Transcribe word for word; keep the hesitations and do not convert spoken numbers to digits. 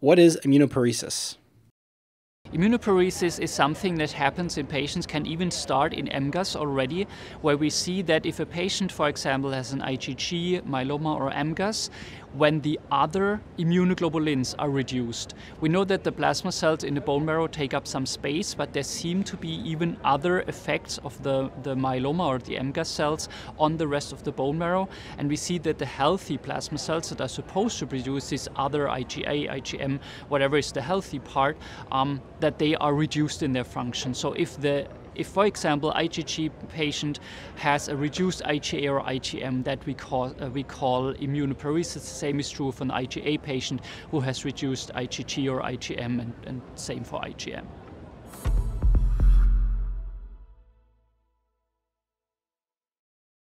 What is immunoparesis? Immunoparesis is something that happens in patients, can even start in M G U S already, where we see that if a patient, for example, has an I G G, myeloma or M G U S, when the other immunoglobulins are reduced. We know that the plasma cells in the bone marrow take up some space, but there seem to be even other effects of the, the myeloma or the M G U S cells on the rest of the bone marrow. And we see that the healthy plasma cells that are supposed to produce this other I G A, I G M, whatever is the healthy part, um, that they are reduced in their function. So if the If, for example, I G G patient has a reduced I G A or I G M, that we call, uh, we call immunoparesis. The same is true for an I G A patient who has reduced I G G or I G M, and, and same for I G M.